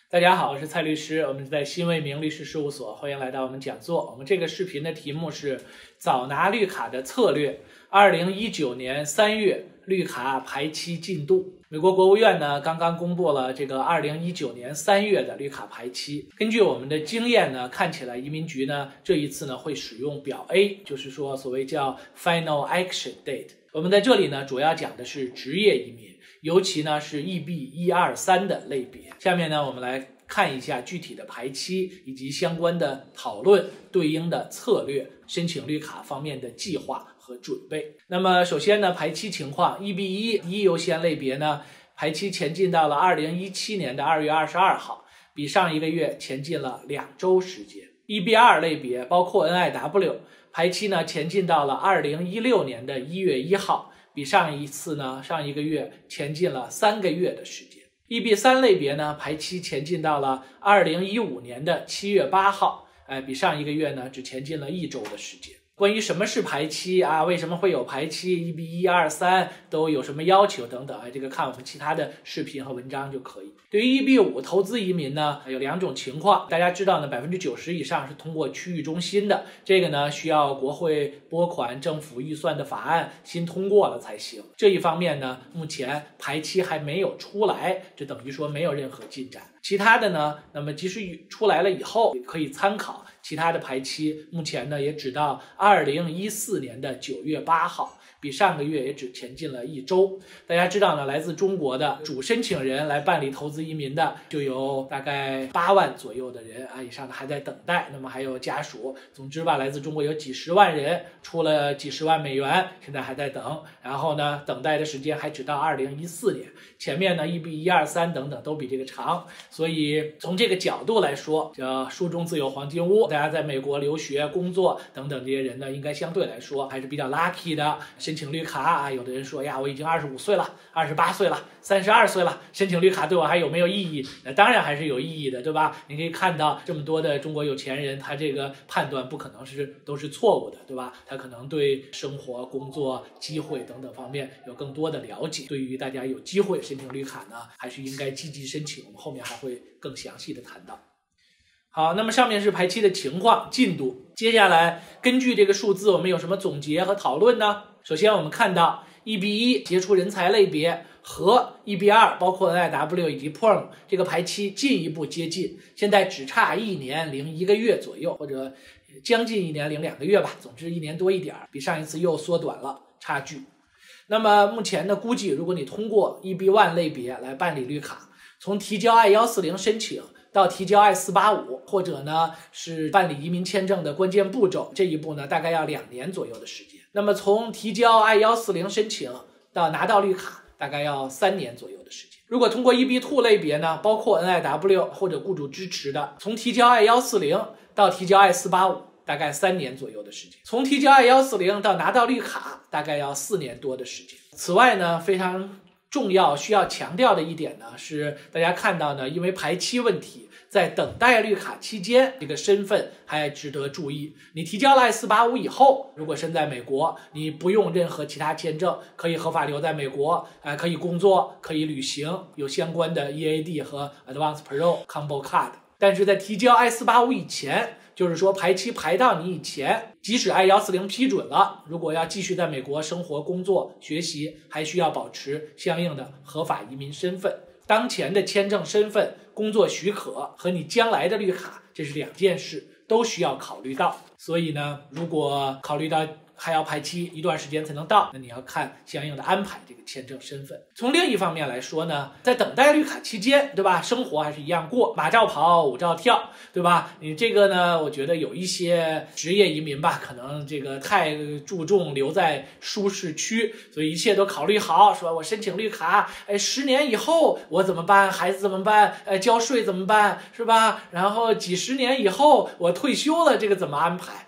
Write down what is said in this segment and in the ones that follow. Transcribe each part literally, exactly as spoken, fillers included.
大家好，我是蔡律师，我们是在新为民律师事务所，欢迎来到我们讲座。我们这个视频的题目是早拿绿卡的策略。二零一九年三月绿卡排期进度。美国国务院呢刚刚公布了这个二零一九年三月的绿卡排期。根据我们的经验呢，看起来移民局呢这一次呢会使用表 A， 就是说所谓叫 Final Action Date。我们在这里呢主要讲的是职业移民，尤其呢是 E B 一二三的类别。下面呢我们来看一下具体的排期以及相关的讨论、对应的策略、申请绿卡方面的计划和准备。那么首先呢，排期情况 E B 一 一优先类别呢，排期前进到了二零一七年的二月二十二号，比上一个月前进了两周时间。E B 二 类别包括 N I W， 排期呢前进到了二零一六年的一月一号，比上一次呢上一个月前进了三个月的时间。E B 三 类别呢，排期前进到了二零一五年的七月八号，哎，比上一个月呢只前进了一周的时间。关于什么是排期啊，为什么会有排期 E B 一二三都有什么要求等等，哎，这个看我们其他的视频和文章就可以。对于 E B 五 投资移民呢，有两种情况，大家知道呢 百分之九十 以上是通过区域中心的，这个呢需要国会拨款政府预算的法案新通过了才行。这一方面呢，目前排期还没有出来，这等于说没有任何进展。其他的呢，那么即使出来了以后也可以参考其他的排期，目前呢也只到二零一四年的九月八号，比上个月也只前进了一周。大家知道呢，来自中国的主申请人来办理投资移民的就有大概八万左右的人啊，以上的还在等待，那么还有家属，总之吧，来自中国有几十万人，出了几十万美元，现在还在等，然后呢等待的时间还只到二零一四年，前面呢 E B 一二三等等都比这个长。所以从这个角度来说，叫书中自有黄金屋，大家在美国留学、工作等等这些人呢，应该相对来说还是比较 lucky 的。申请绿卡啊，有的人说呀，我已经二十五岁了、二十八岁了、三十二岁了，申请绿卡对我还有没有意义？那当然还是有意义的，对吧？你可以看到这么多的中国有钱人，他这个判断不可能是都是错误的，对吧？他可能对生活、工作、机会等等方面有更多的了解。对于大家有机会申请绿卡呢，还是应该积极申请。我们后面还会更详细的谈到。好，那么上面是排期的情况进度，接下来根据这个数字我们有什么总结和讨论呢？首先我们看到 E B 一 杰出人才类别和 E B 二 包括 N I W 以及 P E R M 这个排期进一步接近，现在只差一年零一个月左右，或者将近一年零两个月吧，总之一年多一点，比上一次又缩短了差距。那么目前的估计，如果你通过 E B 一 类别来办理绿卡，从提交 I 一四零 申请到提交 I 四八五，或者呢是办理移民签证的关键步骤，这一步呢大概要两年左右的时间。那么从提交 I 一四零 申请到拿到绿卡，大概要三年左右的时间。如果通过 E B 二 类别呢，包括 N I W 或者雇主支持的，从提交 I 一四零到提交 I 四八五，大概三年左右的时间。从提交 I 一四零到拿到绿卡，大概要四年多的时间。此外呢，非常重要需要强调的一点呢，是大家看到呢，因为排期问题，在等待绿卡期间，这个身份还值得注意。你提交了 I 四八五 以后，如果身在美国，你不用任何其他签证，可以合法留在美国，呃、可以工作，可以旅行，有相关的 E A D 和 Advance Parole Combo Card。但是在提交 I 四八五 以前，就是说排期排到你以前，即使 I 一四零 批准了，如果要继续在美国生活、工作、学习，还需要保持相应的合法移民身份。当前的签证身份、工作许可和你将来的绿卡，这是两件事，都需要考虑到。所以呢，如果考虑到还要排期一段时间才能到，那你要看相应的安排这个签证身份。从另一方面来说呢，在等待绿卡期间，对吧，生活还是一样过，马照跑，舞照跳，对吧？你这个呢，我觉得有一些职业移民吧，可能这个太注重留在舒适区，所以一切都考虑好，说我申请绿卡，哎，十年以后我怎么办？孩子怎么办？呃，交税怎么办？是吧？然后几十年以后我退休了，这个怎么安排？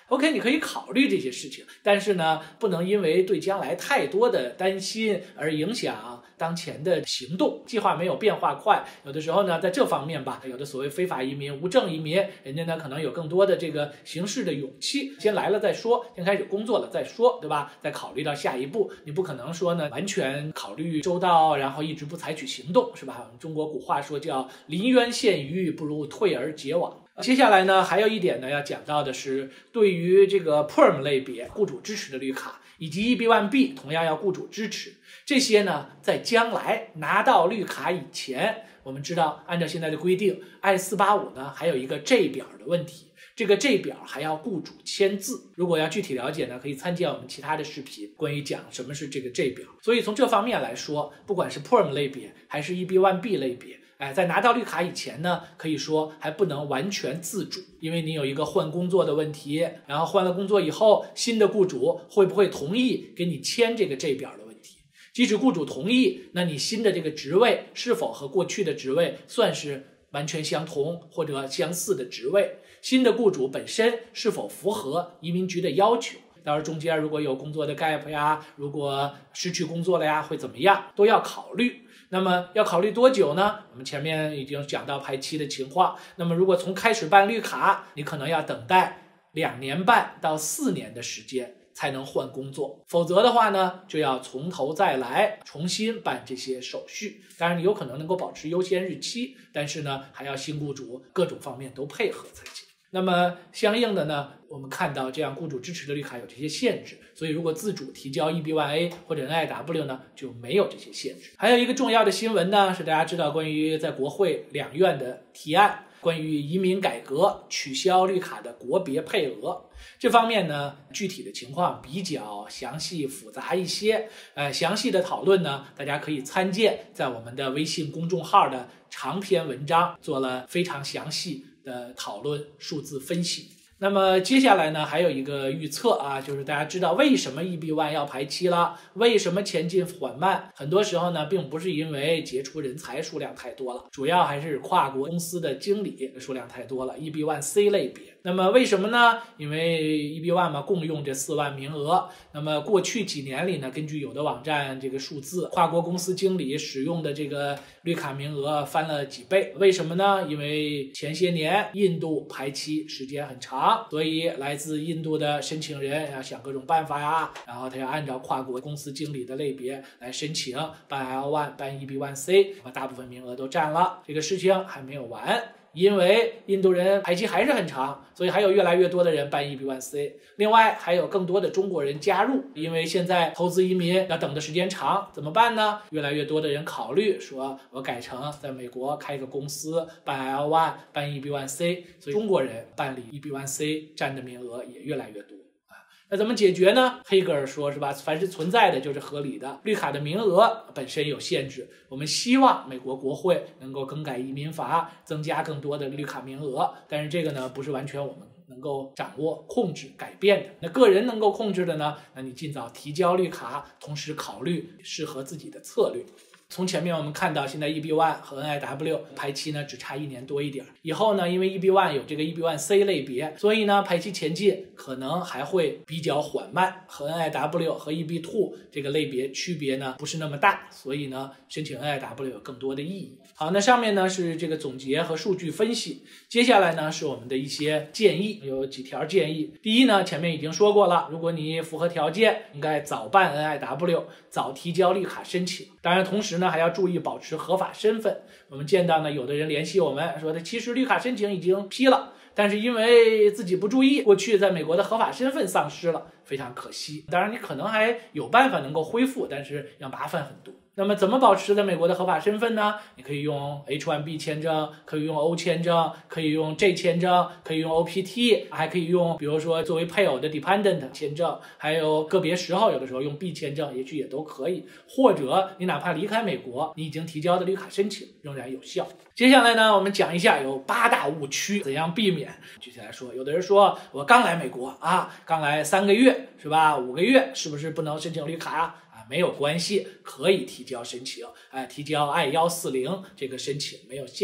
OK， 你可以考虑这些事情，但是呢，不能因为对将来太多的担心而影响当前的行动。计划没有变化快，有的时候呢，在这方面吧，有的所谓非法移民、无证移民，人家呢可能有更多的这个行事的勇气，先来了再说，先开始工作了再说，对吧？再考虑到下一步，你不可能说呢完全考虑周到，然后一直不采取行动，是吧？中国古话说叫临渊羡鱼，不如退而结网。接下来呢，还有一点呢要讲到的是，对于这个 Perm 类别雇主支持的绿卡，以及 E B 一 B 同样要雇主支持，这些呢在将来拿到绿卡以前，我们知道按照现在的规定 I 四八五 呢还有一个 J 表的问题，这个 J 表还要雇主签字。如果要具体了解呢，可以参见我们其他的视频，关于讲什么是这个 J 表。所以从这方面来说，不管是 Perm 类别还是 E B 一 B 类别，哎，在拿到绿卡以前呢，可以说还不能完全自主，因为你有一个换工作的问题，然后换了工作以后，新的雇主会不会同意给你签这个 J 表的问题。即使雇主同意，那你新的这个职位是否和过去的职位算是完全相同或者相似的职位？新的雇主本身是否符合移民局的要求？到时候中间如果有工作的 gap 呀，如果失去工作了呀，会怎么样？都要考虑。那么要考虑多久呢？我们前面已经讲到排期的情况。那么如果从开始办绿卡，你可能要等待两年半到四年的时间才能换工作，否则的话呢，就要从头再来，重新办这些手续。当然你有可能能够保持优先日期，但是呢，还要新雇主各种方面都配合才行。那么相应的呢，我们看到这样雇主支持的绿卡有这些限制，所以如果自主提交 E B 一 A 或者 N I W 呢，就没有这些限制。还有一个重要的新闻呢，是大家知道关于在国会两院的提案，关于移民改革取消绿卡的国别配额。这方面呢，具体的情况比较详细复杂一些，呃，详细的讨论呢，大家可以参见在我们的微信公众号的长篇文章，做了非常详细的讨论数字分析。那么接下来呢，还有一个预测啊，就是大家知道为什么 E B 一 要排期了，为什么前进缓慢？很多时候呢，并不是因为杰出人才数量太多了，主要还是跨国公司的经理数量太多了 ，E B 一 C 类别。那么为什么呢？因为 E B 一 嘛，共用这四万名额。那么过去几年里呢，根据有的网站这个数字，跨国公司经理使用的这个绿卡名额翻了几倍。为什么呢？因为前些年印度排期时间很长，所以来自印度的申请人要想各种办法呀，然后他要按照跨国公司经理的类别来申请办 I L 一 办 E B 一 C， 把大部分名额都占了。这个事情还没有完。因为印度人排期还是很长，所以还有越来越多的人办 E B 一 C。另外还有更多的中国人加入，因为现在投资移民要等的时间长，怎么办呢？越来越多的人考虑说，我改成在美国开个公司办 I L 一 办 E B 一 C， 所以中国人办理 E B 一 C 占的名额也越来越多。那怎么解决呢？黑格尔说是吧，凡是存在的就是合理的，绿卡的名额本身有限制，我们希望美国国会能够更改移民法，增加更多的绿卡名额，但是这个呢不是完全我们能够掌握、控制、改变的。那个人能够控制的呢，那你尽早提交绿卡，同时考虑适合自己的策略。从前面我们看到，现在 E B 一 和 N I W 排期呢只差一年多一点。以后呢，因为 E B 一 有这个 E B 一 C 类别，所以呢排期前进可能还会比较缓慢，和 N I W 和 E B 二 这个类别区别呢不是那么大，所以呢申请 N I W 有更多的意义。好，那上面呢是这个总结和数据分析，接下来呢是我们的一些建议，有几条建议。第一呢，前面已经说过了，如果你符合条件，应该早办 N I W， 早提交绿卡申请。当然同时呢还要注意保持合法身份。我们见到呢有的人联系我们说，他其实绿卡申请已经批了，但是因为自己不注意，过去在美国的合法身份丧失了，非常可惜。当然你可能还有办法能够恢复，但是要麻烦很多。那么怎么保持在美国的合法身份呢？你可以用 H 一 B 签证，可以用 O 签证，可以用 J 签证，可以用 O P T， 还可以用比如说作为配偶的 dependent 签证，还有个别时候有的时候用 B 签证也许也都可以，或者你哪怕离开美国，你已经提交的绿卡申请仍然有效。接下来呢，我们讲一下有八大误区怎样避免。具体来说，有的人说我刚来美国啊，刚来三个月是吧，五个月是不是不能申请绿卡啊？没有关系，可以提交申请，哎，提交 I 一四零这个申请没有限制。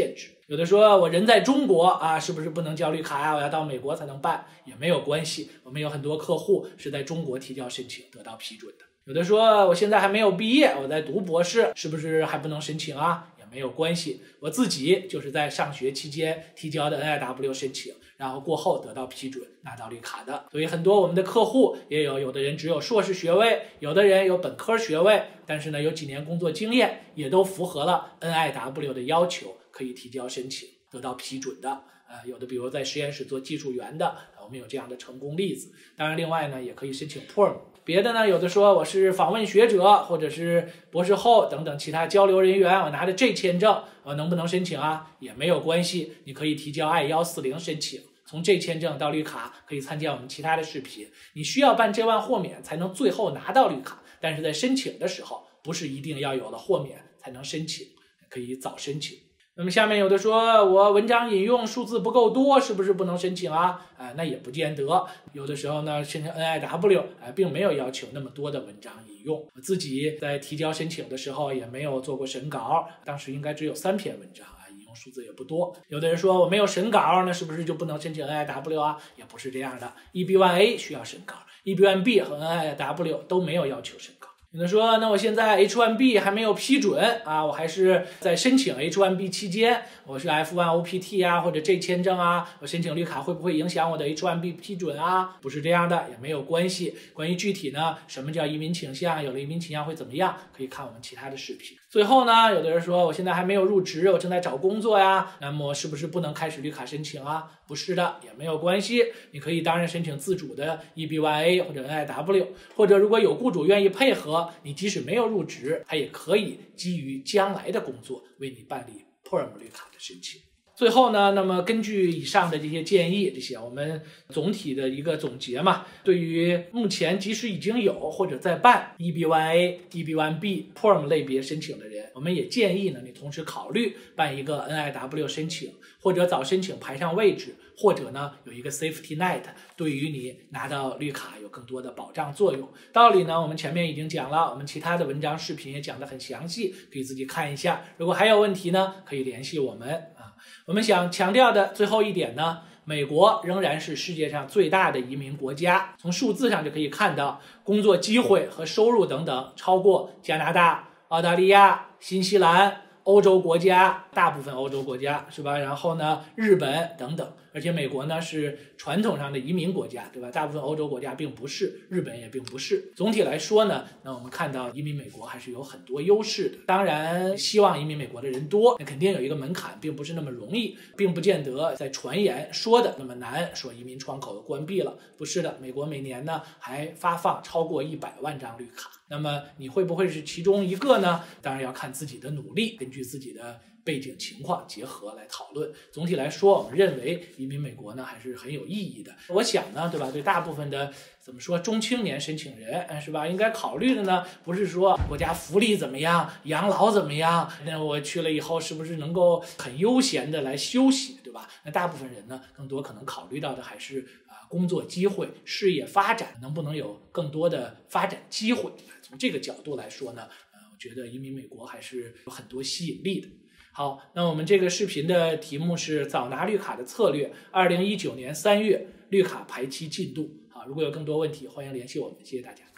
有的说我人在中国啊，是不是不能交绿卡呀？我要到美国才能办，也没有关系。我们有很多客户是在中国提交申请得到批准的。有的说我现在还没有毕业，我在读博士，是不是还不能申请啊？也没有关系。我自己就是在上学期间提交的 N I W 申请，然后过后得到批准拿到绿卡的。所以很多我们的客户也有，有的人只有硕士学位，有的人有本科学位，但是呢有几年工作经验，也都符合了 N I W 的要求，可以提交申请得到批准的。呃，有的比如在实验室做技术员的，我们有这样的成功例子。当然另外呢也可以申请 P E R M。别的呢，有的说我是访问学者或者是博士后等等其他交流人员，我拿着这签证，我能不能申请啊？也没有关系，你可以提交 I 一四零申请。从这签证到绿卡可以参加我们其他的视频。你需要办 J 一豁免才能最后拿到绿卡，但是在申请的时候不是一定要有了豁免才能申请，可以早申请。那么下面有的说我文章引用数字不够多，是不是不能申请啊？啊，那也不见得。有的时候呢，申请 N I W 啊，并没有要求那么多的文章引用。我自己在提交申请的时候也没有做过审稿，当时应该只有三篇文章啊，引用数字也不多。有的人说我没有审稿，那是不是就不能申请 N I W 啊？也不是这样的。E B 一 A 需要审稿 ，E B 一 B 和 N I W 都没有要求审稿。有的说那我现在 H 一 B 还没有批准啊，我还是在申请 H 一 B 期间，我是 F 一 O P T 啊或者 J 签证啊，我申请绿卡会不会影响我的 H 一 B 批准啊？不是这样的，也没有关系。关于具体呢，什么叫移民倾向，有了移民倾向会怎么样，可以看我们其他的视频。最后呢，有的人说我现在还没有入职，我正在找工作呀，那么是不是不能开始绿卡申请啊？不是的，也没有关系。你可以当然申请自主的 E B 一 A 或者 N I W， 或者如果有雇主愿意配合，你即使没有入职，他也可以基于将来的工作为你办理 P E R M 绿卡的申请。最后呢，那么根据以上的这些建议，这些我们总体的一个总结嘛，对于目前即使已经有或者在办 E B 一 A、E B 一 B、P E R M 类别申请的人，我们也建议呢，你同时考虑办一个 N I W 申请，或者早申请排上位置，或者呢有一个 safety net， 对于你拿到绿卡有更多的保障作用。道理呢，我们前面已经讲了，我们其他的文章视频也讲得很详细，可以自己看一下。如果还有问题呢，可以联系我们啊。我们想强调的最后一点呢，美国仍然是世界上最大的移民国家，从数字上就可以看到，工作机会和收入等等超过加拿大、澳大利亚、新西兰、欧洲国家，大部分欧洲国家是吧？然后呢，日本等等。而且美国呢是传统上的移民国家，对吧？大部分欧洲国家并不是，日本也并不是。总体来说呢，那我们看到移民美国还是有很多优势的。当然，希望移民美国的人多，那肯定有一个门槛，并不是那么容易，并不见得在传言说的那么难，说移民窗口关闭了，不是的。美国每年呢还发放超过一百万张绿卡。那么你会不会是其中一个呢？当然要看自己的努力，根据自己的背景情况结合来讨论。总体来说，我们认为移民美国呢还是很有意义的。我想呢，对吧？对大部分的怎么说中青年申请人，是吧？应该考虑的呢，不是说国家福利怎么样，养老怎么样，那我去了以后是不是能够很悠闲的来休息，对吧？那大部分人呢，更多可能考虑到的还是啊工作机会、事业发展，能不能有更多的发展机会。从这个角度来说呢，呃，我觉得移民美国还是有很多吸引力的。好，那我们这个视频的题目是早拿绿卡的策略，二零一九年三月绿卡排期进度。好，如果有更多问题，欢迎联系我们，谢谢大家。